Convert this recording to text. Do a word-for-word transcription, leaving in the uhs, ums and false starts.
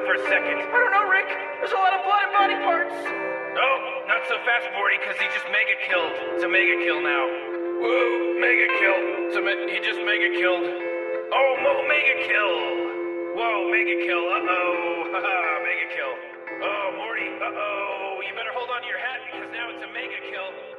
for a second? I don't know, Rick. There's a lot of blood and body parts. No, not so fast, Morty, because he just mega killed. It's a mega kill now. Whoa, mega kill. It's a me- he just mega killed. Oh, mo- mega kill. Whoa, mega kill. Uh-oh. Haha, mega kill. Oh, Morty, uh-oh. You better hold on to your hat because now it's a mega kill.